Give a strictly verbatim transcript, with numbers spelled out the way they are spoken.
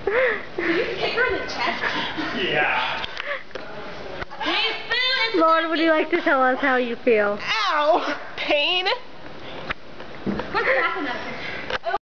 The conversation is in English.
Did you kick her in the chest? Yeah. Lauren, would you like to tell us how you feel? Ow! Pain? What's back in that?